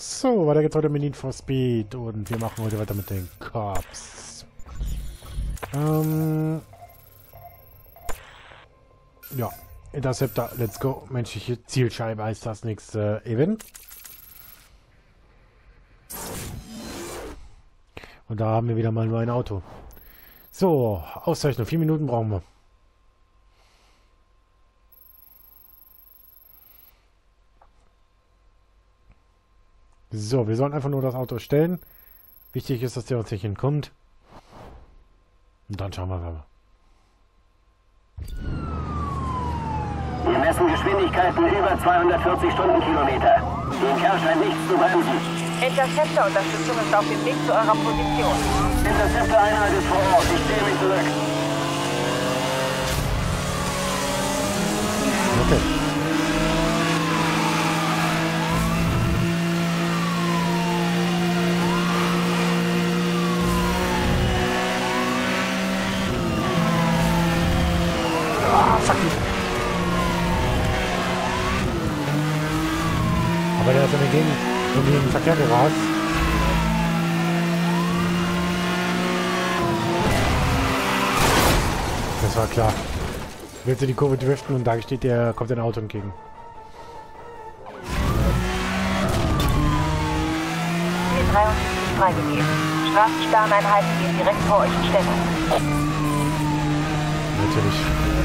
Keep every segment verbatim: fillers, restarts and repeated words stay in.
So, weiter geht's heute mit Need for Speed und wir machen heute weiter mit den Cops. Ähm... Ja, Interceptor, let's go. Menschliche Zielscheibe heißt das nächste Event. Und da haben wir wieder mal nur ein Auto. So, Auszeichnung, vier Minuten brauchen wir. So, wir sollen einfach nur das Auto stellen. Wichtig ist, dass der uns nicht entkommt. Und dann schauen wir mal. Wir messen Geschwindigkeiten über zweihundertvierzig Stundenkilometer. Den Kerl scheint nichts zu bremsen. Interceptor-Unterstützung ist auf dem Weg zu eurer Position. Interceptor-Einheit ist vor Ort. Ich stehe mich zurück. Okay. Aber der ist in der Gegend irgendwie in den Verkehr gerast. Das war klar. Willst du die Kurve driften und da steht der, kommt ein Auto entgegen. Ziel dreiundsiebzig freigegeben. Straßensperreneinheiten gehen direkt vor euch in Stellung. Natürlich.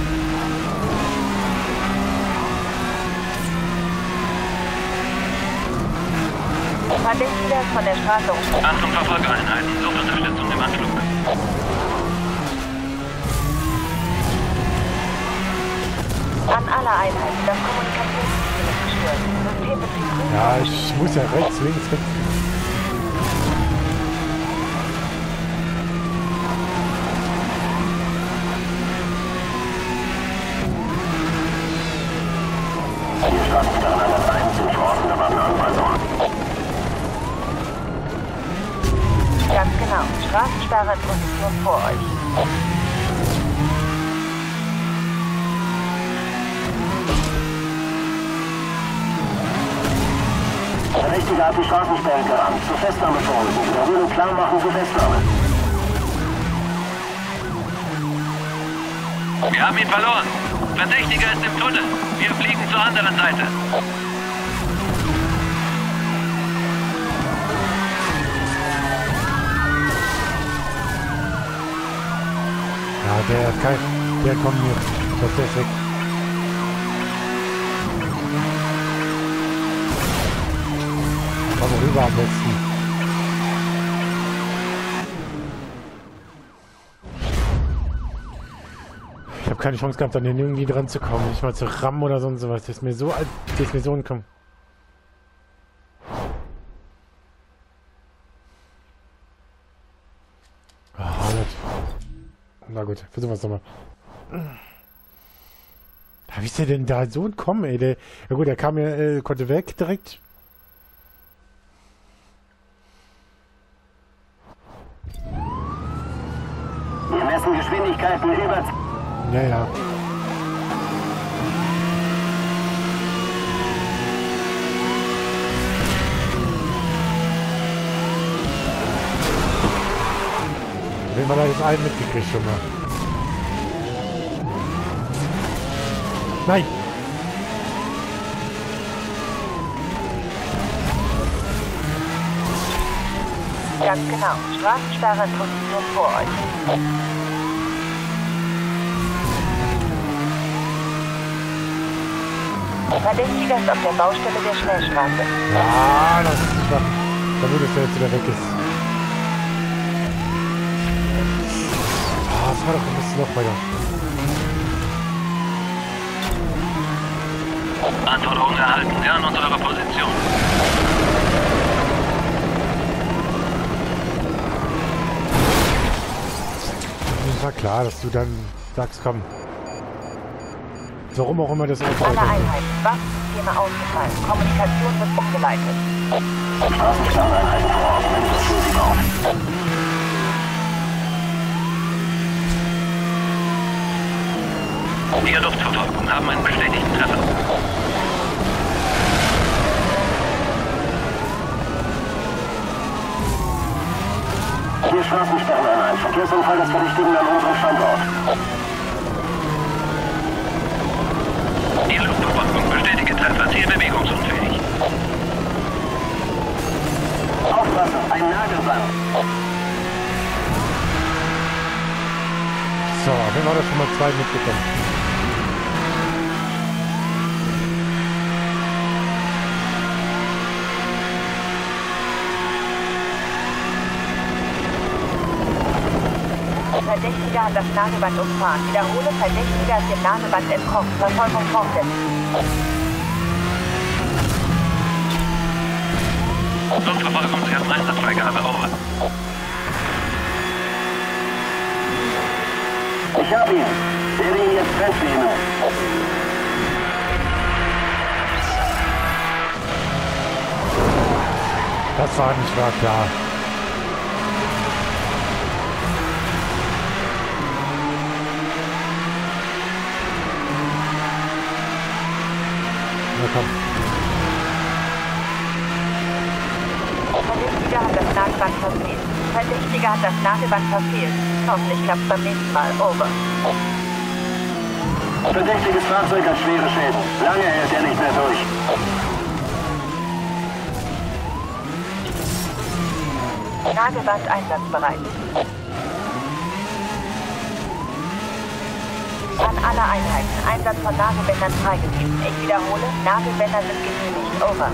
Verdächtiger ist von der Straße um. Achtung, Verfolgereinheiten, sucht Unterstützung im Anflug. An alle Einheiten, das Kommunikationssystem ist gestört. Systembetrieb grün. Ja, ich muss ja rechts, links, rechts. Die Straßensperren an der eins sind vor offener Waffenanweisung. Ganz genau. Straßensperre in Position vor euch. Verdächtiger hat die Straßensperre gerammt. Zur Festnahme vorrücken. Wiederholung klar machen zur Festnahme. Wir haben ihn verloren. Verdächtiger ist im Tunnel. Wir fliegen zur anderen Seite. Ja, der ist kein... Der kommt mir. Das der ist weg. Komm rüber am besten. Ich habe keine Chance gehabt, an den irgendwie dran zu kommen. Nicht mal zu rammen oder sonst sowas. Das ist mir so alt. Das ist mir so entkommen. Ah, na gut, versuchen wir es nochmal. Wie ist der denn da so entkommen, ey? Der, ja gut, der kam ja, äh, konnte weg direkt. Wir messen Geschwindigkeiten über... Ja, ja. Wenn man da jetzt einen mitgekriegt schon mal. Nein! Ganz genau. Straßensperre in Position vor euch. Verdächtiger ist auf der Baustelle der Schnellstraße. Ja, das ist schwach. Da würde es ja jetzt wieder weg ist. Ah, fahr doch ein bisschen noch weiter. Anforderungen erhalten. Nähern uns eure Position. Es war klar, dass du dann sagst, komm. Warum auch immer das Auto Alle heute. Einheiten. Waffensysteme ausgefallen. Kommunikation wird umgeleitet. Straßensperreneinheiten vor Ort. Manifestieren auf. Die Luftverfolgung haben einen bestätigten Treffer. Straßensperren. Verkehrsunfall des Verdächtigen an unserem Standort. Die Luftüberwachung bestätige Treffer, Ziel bewegungsunfähig. Aufpassen, ein Nagelband. So, wir haben das schon mal zwei mitbekommen. Verdächtiger hat das Nagelband umfahren. Wiederhole, Verdächtiger ist dem Nagelband entkommen. Verfolgung fortsetzt. Luftverfolgungsjagd Einsatzfreigabe, over. Ich hab ihn. Werde ihn jetzt festnehmen. Das war nicht wahr, klar. Na komm. Verdächtiger hat das Nagelband verfehlt. Verdächtiger hat das Nagelband verfehlt. Hoffentlich klappt es beim nächsten Mal. Over. Verdächtiges Fahrzeug hat schwere Schäden. Lange hält er nicht mehr durch. Nagelband einsatzbereit. An alle Einheiten. Einsatz von Nagelbändern freigegeben. Ich wiederhole, Nagelbänder sind genehmigt. Over.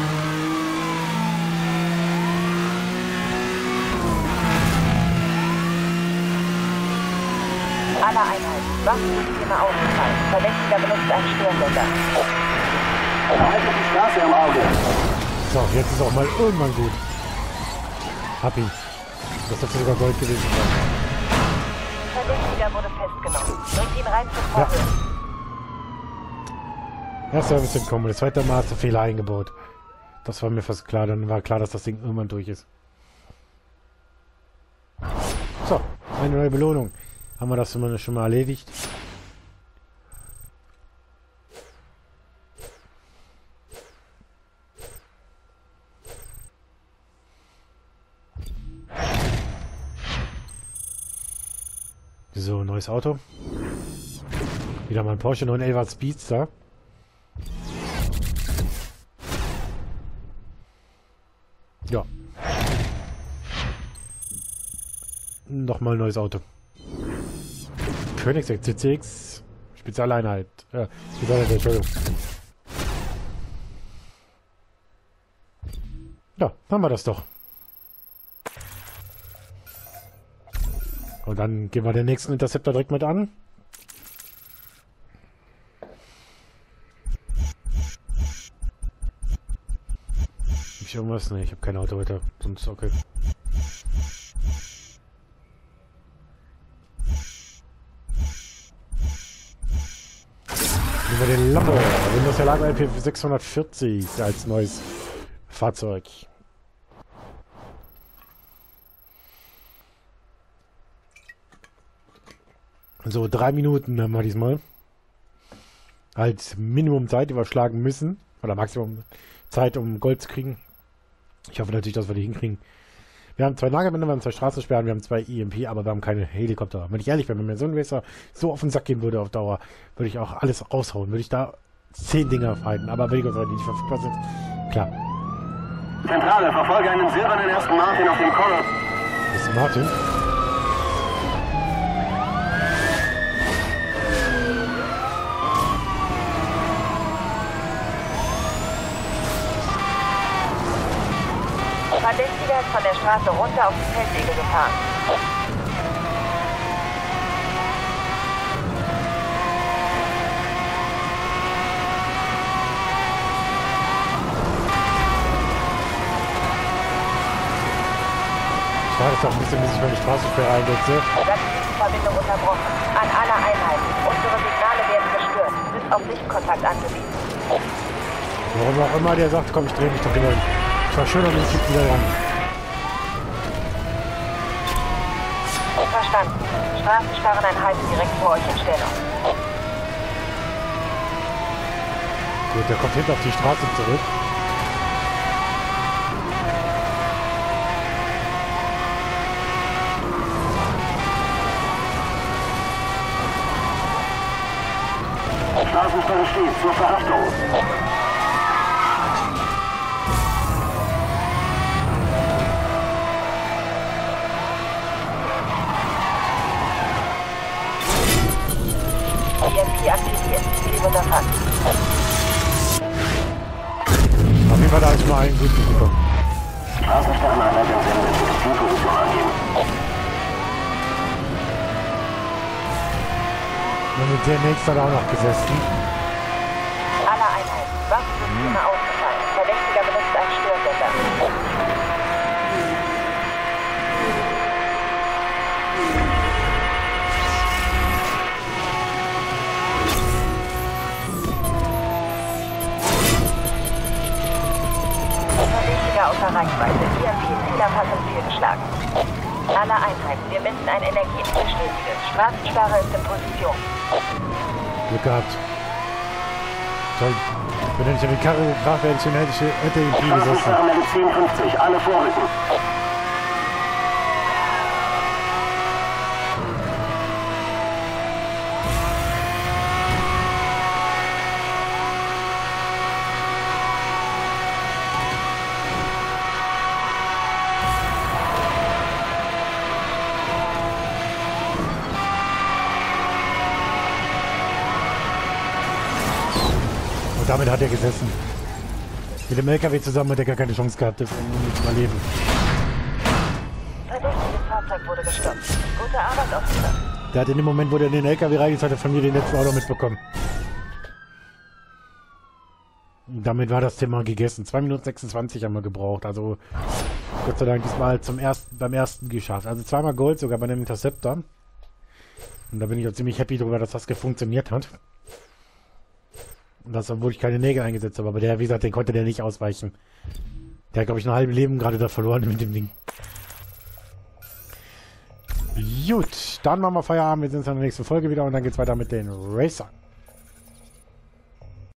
Alle Einheiten. Waffensysteme ausgefallen. Verdächtiger benutzt einen Stirnbänder. Behaltet die Straße im Auge. So, jetzt ist auch mal irgendwann gut. Hab ihn. Das dürfte sogar Gold gewesen sein. Verdächtiger wurde festgenommen. Bringt ihn rein zum Vorhör. Ja. Erster Service entkommen. Das zweite Mal hast du Fehler eingebaut. Das war mir fast klar. Dann war klar, dass das Ding irgendwann durch ist. So, eine neue Belohnung. Haben wir das schon mal erledigt? So, neues Auto. Wieder mal ein Porsche neun elf Speedster. Ja. Nochmal ein neues Auto. Koenigsegg C C X. Spezialeinheit. Ja, Spezialeinheit, Entschuldigung. Ja, haben wir das doch. Und dann gehen wir den nächsten Interceptor direkt mit an. Hab ich irgendwas? Ne, ich habe kein Auto heute. Sonst okay. Nehmen wir den Lambo. Windows der Lager L P sechshundertvierzig als neues Fahrzeug. So, drei Minuten haben wir diesmal. Als Minimum Zeit überschlagen müssen. Oder Maximum Zeit, um Gold zu kriegen. Ich hoffe natürlich, dass wir die hinkriegen. Wir haben zwei Nagelbänder, wir haben zwei Straßensperren, wir haben zwei E M P, aber wir haben keine Helikopter. Wenn ich ehrlich bin, wenn mir so ein Racer so auf den Sack gehen würde auf Dauer, würde ich auch alles raushauen. Würde ich da zehn Dinger fighten. Aber wenn die nicht verfügbar sind, klar. Zentrale, verfolge einen silbernen ersten Martin auf dem Chorus. Das ist Martin. Verdächtiger ist von der Straße runter auf die Feldwege gefahren. Ich war jetzt auch ein bisschen, bis ich meine Straßensperre einsetze. Dann ist die Verbindung unterbrochen. An alle Einheiten. Unsere Signale werden gestört. Sind auf Sichtkontakt angewiesen. Warum auch immer der sagt, komm, ich drehe mich doch wieder um. Ich war schön, und ich krieg wieder ran. Verstanden. Straßensperreneinheiten direkt vor euch in Stellung. Gut, der kommt hinter auf die Straße zurück. Verdachtbare steht zur Verhaftung. E M P aktiviert. Ziel wird erfasst. Auf jeden Fall da ist mal einen guten bekommen. Straßensterneinheit im Sender für die Zielposition angeben. Und mit der nächste hat auch noch gesessen. Alle Einheiten. Waffensysteme ausgefallen. Verdächtiger benutzt einen Störsender. Verdächtiger außer Reichweite. E M P-Zielerfassung fehlgeschlagen. Alle Einheiten. Wir messen ein Energiebestätigen. Straßensperre ist in Position. Glück gehabt. Toll. Wenn er nicht an die Karre gebracht wäre, hätte ich hätte ihn viel gesessen. Straßensperre zehn fünfzig. Alle vorrücken. Damit hat er gesessen. Mit dem L K W zusammen hat er gar keine Chance gehabt, das zu überleben. Verdächtiges Fahrzeug wurde gestoppt. Gute Arbeit, Officer. Der hat in dem Moment, wo der in den L K W reingezeigt hat, von mir den letzten Auto mitbekommen. Und damit war das Thema gegessen. zwei Minuten sechsundzwanzig haben wir gebraucht. Also Gott sei Dank diesmal zum ersten, beim ersten geschafft. Also zweimal Gold, sogar bei einem Interceptor. Und da bin ich auch ziemlich happy darüber, dass das funktioniert hat. Und das, obwohl ich keine Nägel eingesetzt habe. Aber der, wie gesagt, den konnte der nicht ausweichen. Der hat, glaube ich, ein halbes Leben gerade da verloren mit dem Ding. Gut, dann machen wir Feierabend. Wir sehen uns in der nächsten Folge wieder und dann geht's weiter mit den Racern.